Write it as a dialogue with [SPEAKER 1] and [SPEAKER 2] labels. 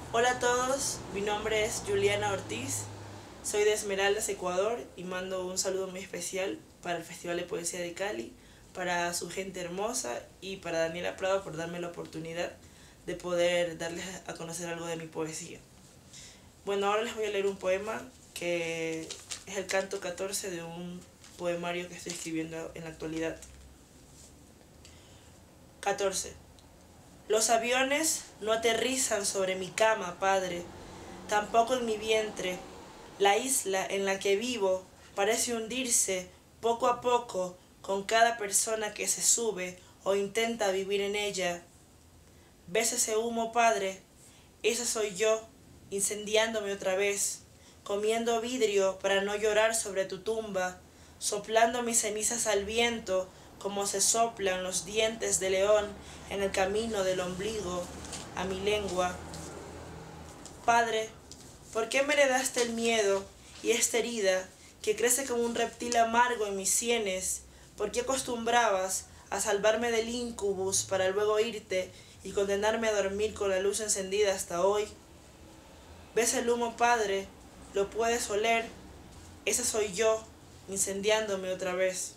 [SPEAKER 1] Hola a todos, mi nombre es Juliana Ortiz, soy de Esmeraldas, Ecuador y mando un saludo muy especial para el Festival de Poesía de Cali, para su gente hermosa y para Daniela Prado por darme la oportunidad de poder darles a conocer algo de mi poesía. Bueno, ahora les voy a leer un poema que es el canto 14 de un poemario que estoy escribiendo en la actualidad. 14. Los aviones no aterrizan sobre mi cama, padre, tampoco en mi vientre. La isla en la que vivo parece hundirse poco a poco con cada persona que se sube o intenta vivir en ella. ¿Ves ese humo, padre? Ese soy yo, incendiándome otra vez, comiendo vidrio para no llorar sobre tu tumba, soplando mis cenizas al viento como se soplan los dientes de león en el camino del ombligo a mi lengua. Padre, ¿por qué me heredaste el miedo y esta herida que crece como un reptil amargo en mis sienes? ¿Por qué acostumbrabas a salvarme del incubus para luego irte y condenarme a dormir con la luz encendida hasta hoy? ¿Ves el humo, padre? ¿Lo puedes oler? Ese soy yo, incendiándome otra vez.